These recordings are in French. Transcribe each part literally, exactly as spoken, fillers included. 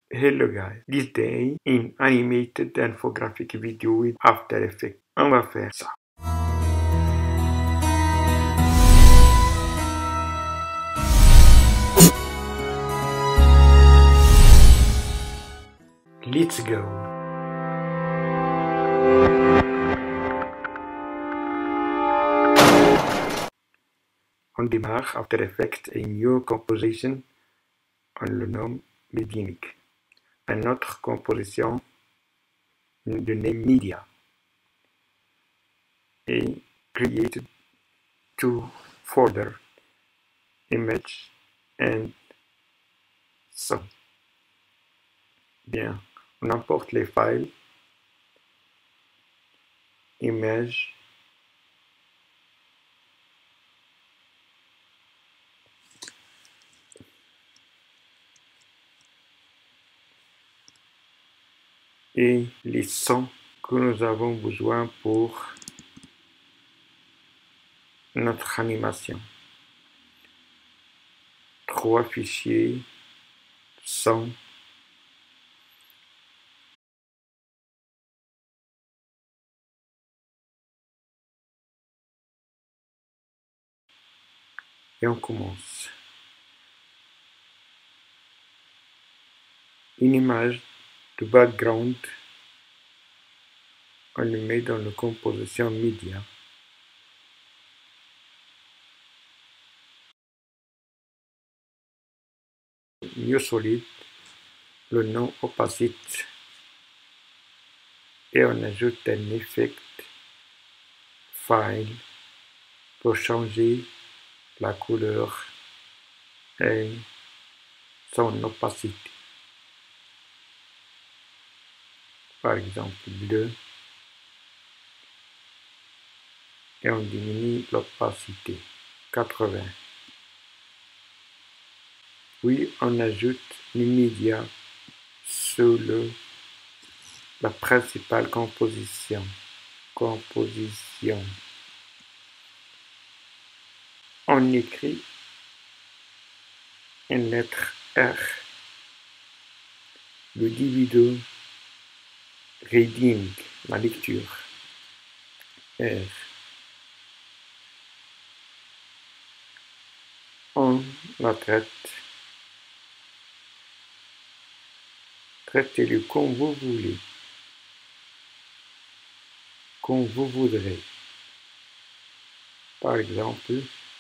Hello guys, this day in animated infographic video with After Effects. On va faire ça. Let's go. On démarre After Effects et New Composition, on le nomme Medianic. Une autre composition de name Media et created two folder image and sound. Bien, on importe les files image et les sons que nous avons besoin pour notre animation. Trois fichiers, son, et on commence. Une image de background, on le met dans la composition Media. New Solid, le nom opacité, et on ajoute un effet file pour changer la couleur et son opacité. Par exemple bleu, et on diminue l'opacité quatre-vingts. Puis on ajoute les médias sur le, la principale composition. Composition. On écrit une lettre R. Le dividende reading, la lecture. R. On la traite. Traitez-le comme vous voulez, comme vous voudrez. Par exemple,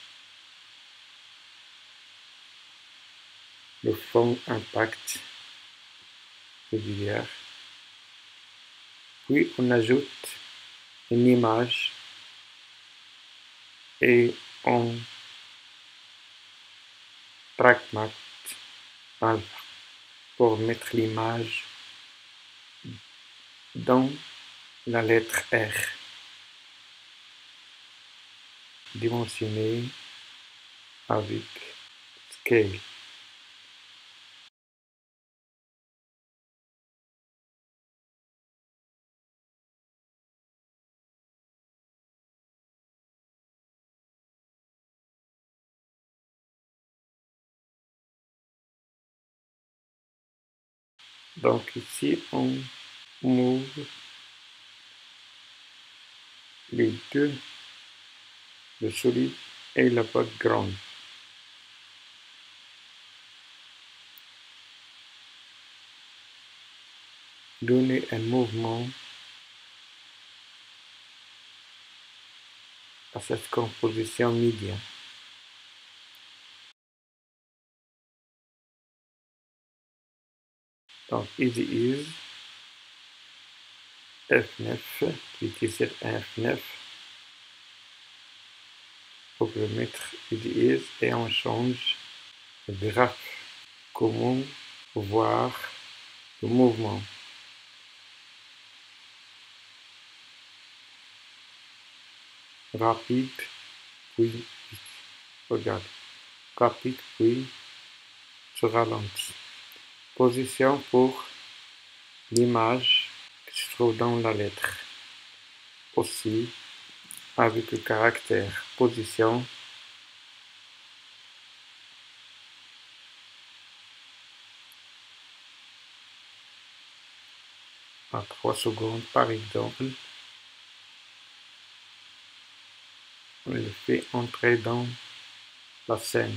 le fond impact régulière. Puis on ajoute une image et on trackmat alpha pour mettre l'image dans la lettre R. Dimensionné avec scale. Donc ici on move les deux, le solide et le background. Donner un mouvement à cette composition Media. Donc Easy Ease F neuf, cliquez sur F neuf pour le mettre Easy Ease et on change le graphe. Comment voir le mouvement. Rapide, puis regarde, rapide, puis se ralentit. Position pour l'image qui se trouve dans la lettre. Aussi, avec le caractère position, à trois secondes par exemple. On le fait entrer dans la scène.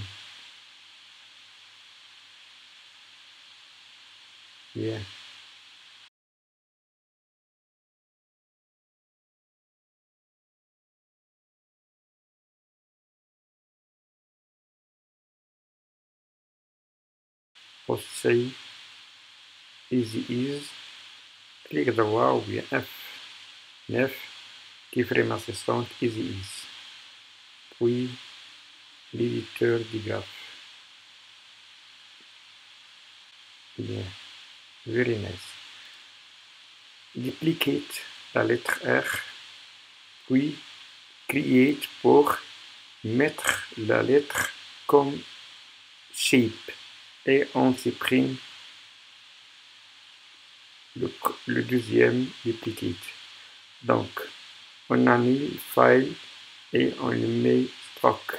Bien. Post save, easy ease, clic droit ou bien F neuf, keyframe assistant, easy ease. Puis l'éditeur du graphe. Bien. Very nice. Duplicate la lettre R, puis create pour mettre la lettre comme shape et on supprime le, le deuxième duplicate. Donc, on annule file et on le met stroke.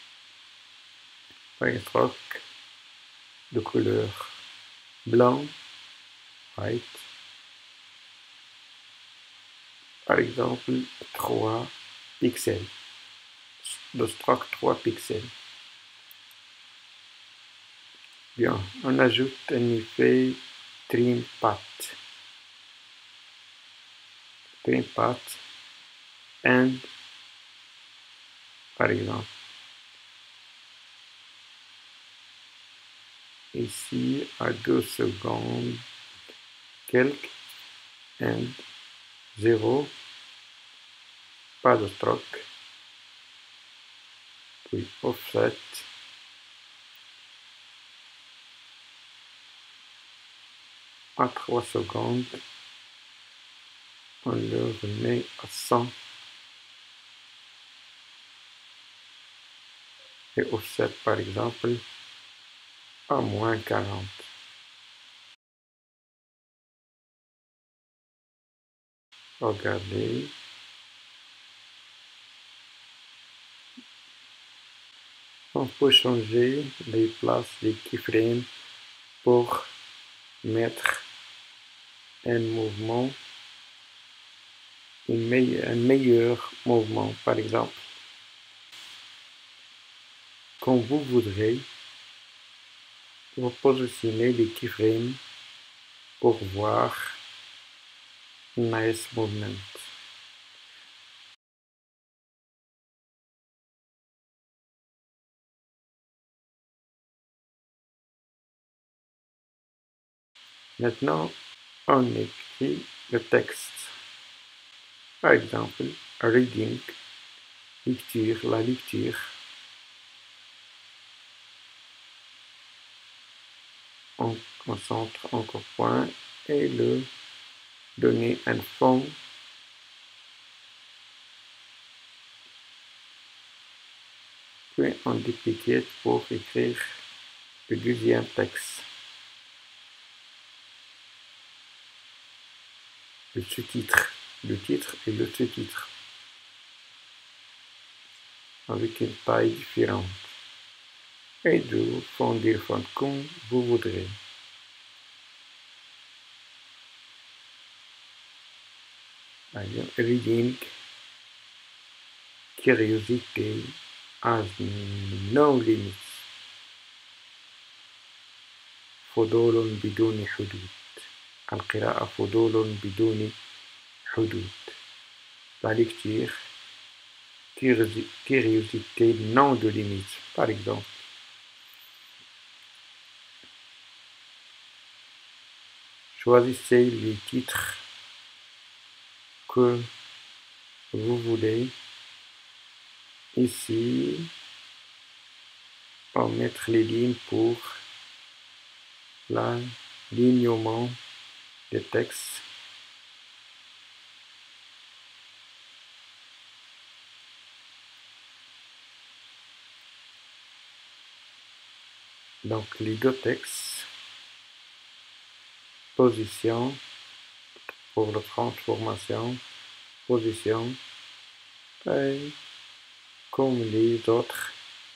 Un stroke de couleur blanc, white. Par exemple, trois pixels. De stroke trois pixels. Bien, on ajoute un effet trim path. Trim path and, par exemple, ici à deux secondes, quelques, and zéro, pas de stroke, puis offset, à trois secondes, on le remet à cent, et offset par exemple à moins quarante. Regardez. On peut changer les places des keyframes pour mettre un mouvement, une me un meilleur mouvement. Par exemple, quand vous voudrez, vous positionnez les keyframes pour voir nice movement. Maintenant, on écrit le texte. Par exemple, reading, lecture, la lecture. On concentre encore point et le donner un fond puis on duplicate pour écrire le deuxième texte. Le sous-titre, le titre et le sous-titre avec une taille différente et de fond de fond comme vous voudrez. Par exemple, reading, curiosité has no limits. فضول بدون حدود. القراءة فضول بدون حدود. La lecture, curiosité non de limites, par exemple. Choisissez les titres que vous voulez. Ici, on va mettre les lignes pour l'alignement des textes. Donc les deux textes, position pour la transformation, position, et comme les autres,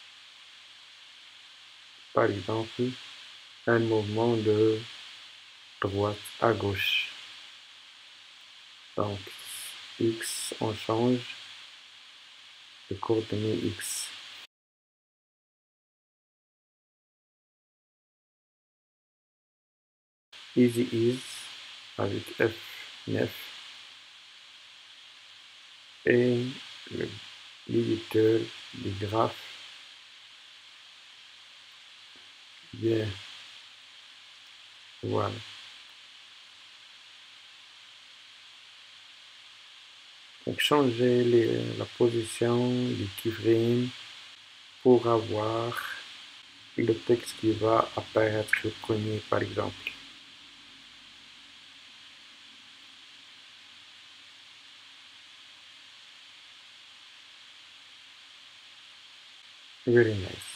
par exemple, un mouvement de droite à gauche. Donc, X, on change les coordonnées X. Easy Ease avec F neuf et l'éditeur du graphe. Bien, voilà. Donc, changer les, la position du keyframe pour avoir le texte qui va apparaître le premier, par exemple. Very nice.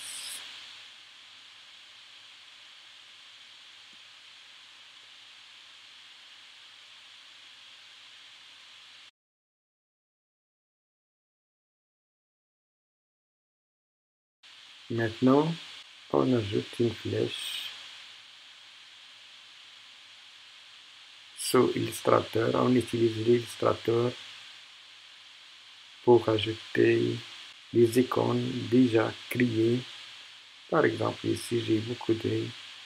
Maintenant, on ajoute une flèche sur Illustrator. On utilise l'Illustrator pour ajouter des icônes déjà créées. Par exemple, ici, j'ai beaucoup de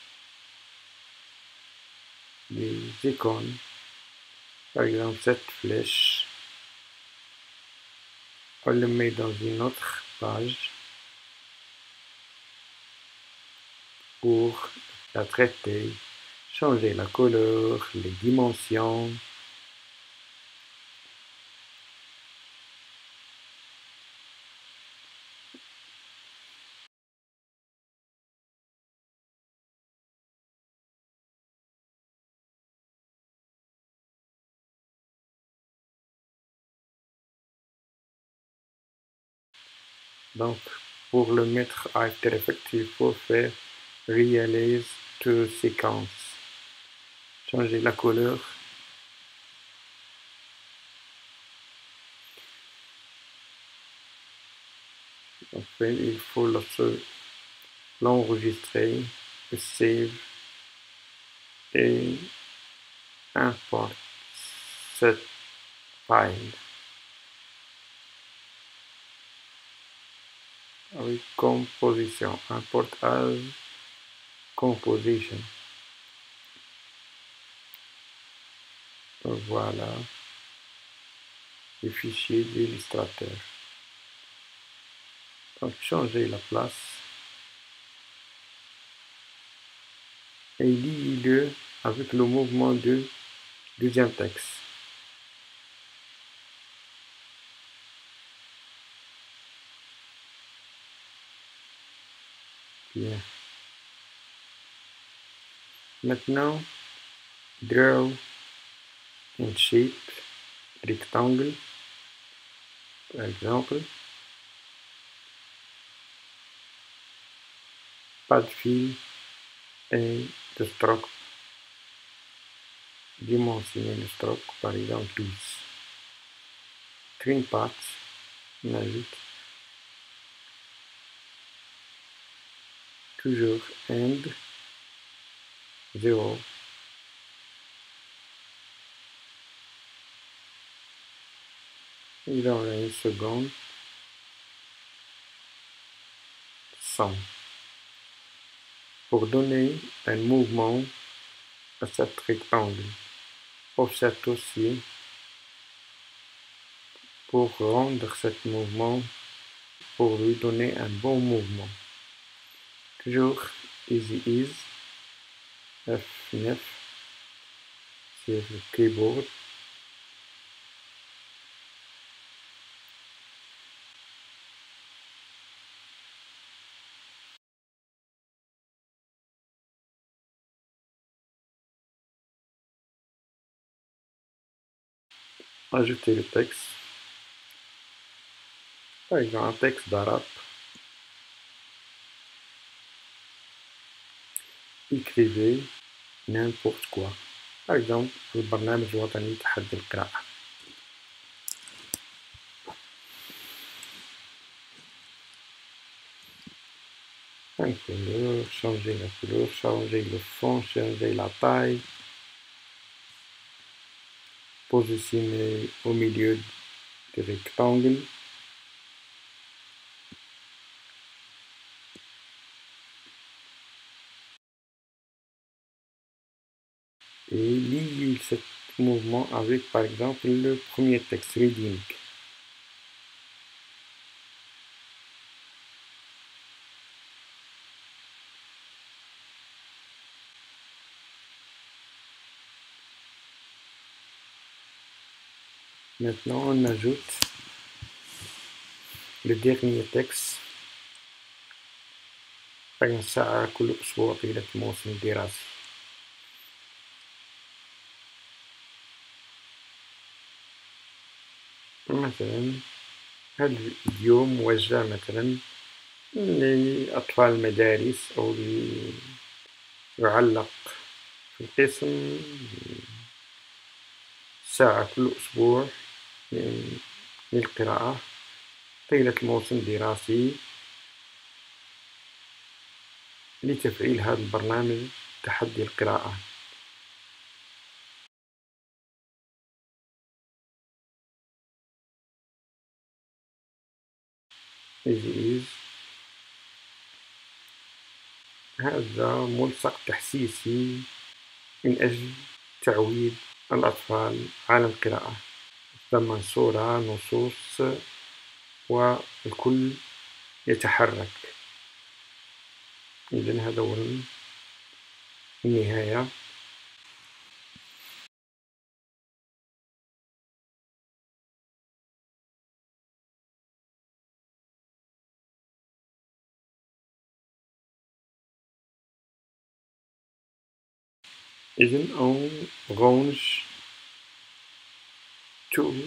des icônes. Par exemple, cette flèche, on le met dans une autre page pour la traiter, changer la couleur, les dimensions. Donc, pour le mettre à After Effects, il faut faire Realize to Sequence. Changer la couleur. Enfin, il faut l'enregistrer, le save et import cette file avec composition. Import as composition. Voilà le fichier d'Illustrator. Donc, changer la place et liez-le avec le mouvement du deuxième texte. Bien. Maintenant, draw and shape rectangle, par exemple. Pas de fil et de stroke. Dimensionner le stroke, par exemple douze. Trim path, on ajoute toujours end zéro. Et dans une seconde, cent. Pour donner un mouvement à cet rectangle. Offset aussi pour rendre ce mouvement, pour lui donner un bon mouvement. Toujours Easy Ease, F neuf sur le keyboard. Ajouter le texte. Par exemple, un texte d'arabe. Écrivez n'importe quoi. Par exemple, البرنامج الوطني تحدي القراءة. Un couleur, changer la couleur, changer le fond, changer la taille. positionné au milieu du rectangle. Et lier ce mouvement avec, par exemple, le premier texte, reading. Maintenant, on ajoute le dernier texte. ساعة كل أسبوع طيلة الموسم الدراسي. مثلا هذا الفيديو موجه مثلا لأطفال المدارس أو يعلق في القسم ساعة كل أسبوع للقراءة طيلة الموسم الدراسي لتفعيل هذا البرنامج تحدي القراءة. هذا ملصق تحسيسي من أجل تعويد الأطفال على القراءة، ثم صورة نصوص والكل يتحرك. إذن هذا هو النهاية. إذن on range tout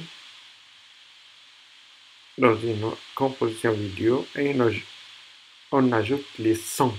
dans une composition vidéo et on ajoute les sons.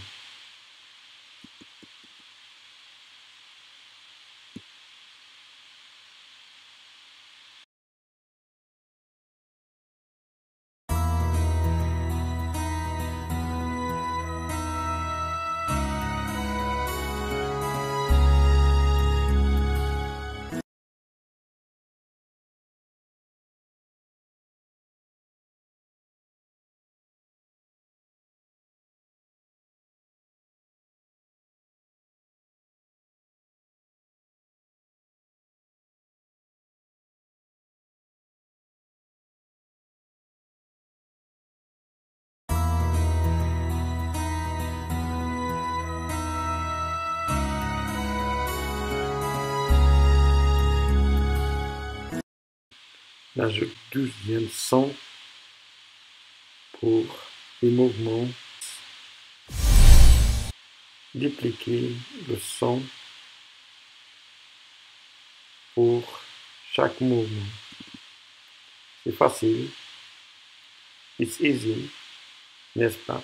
J'ajoute douzième son pour les mouvements. Dupliquer le son pour chaque mouvement. C'est facile. It's easy, n'est-ce pas?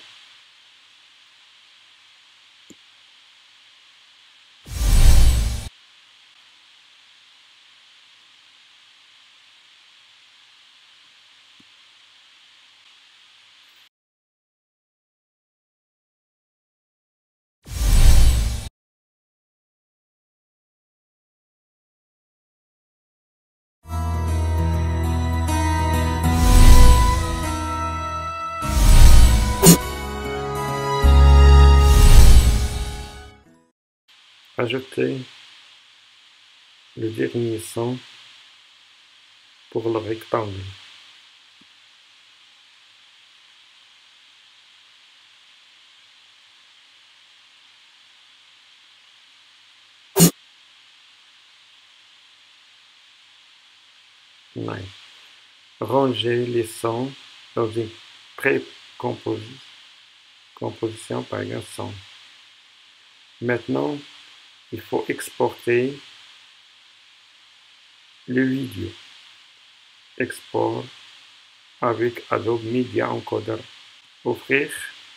Ajouter le dernier son pour le rectangle. Ouais. Ranger les sons dans une pré-composition, par exemple son. Maintenant, il faut exporter le vidéo. Export avec Adobe Media Encoder. Ouvrir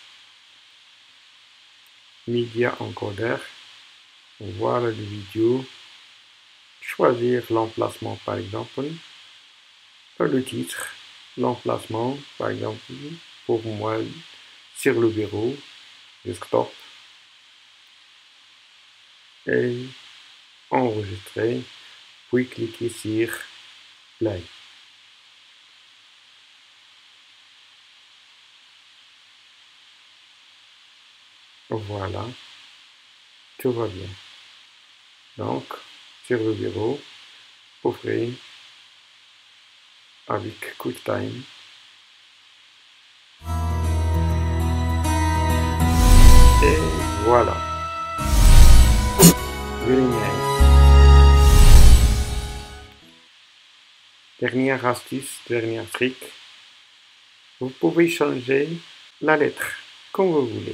Media Encoder. Voir le vidéo. Choisir l'emplacement par exemple. Le titre. L'emplacement par exemple pour moi sur le bureau. Desktop. Et enregistrer. puis cliquez sur Play. Voilà, tout va bien. Donc, sur le bureau, ouvrez avec QuickTime. Et voilà. Very nice. Dernière astuce, dernier trick. Vous pouvez changer la lettre comme vous voulez.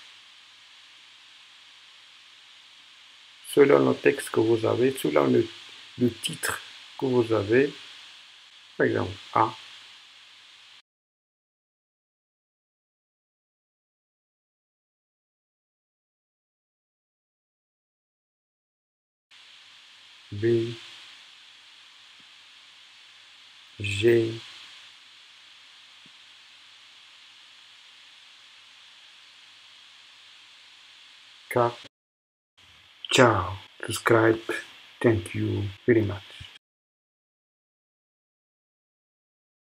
Selon le texte que vous avez, selon le, le titre que vous avez. Par exemple, A. B. G. K. Ciao. Subscribe. Thank you very much.